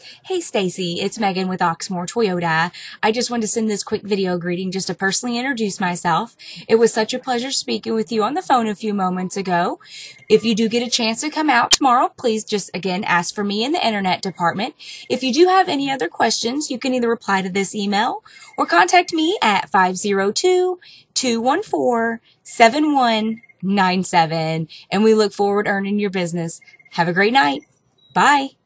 Hey Staci, it's Megan with Oxmoor Toyota. I just wanted to send this quick video greeting just to personally introduce myself. It was such a pleasure speaking with you on the phone a few moments ago. If you do get a chance to come out tomorrow, please just again ask for me in the internet department. If you do have any other questions, you can either reply to this email or contact me at 502-214-7197. And we look forward to earning your business. Have a great night. Bye.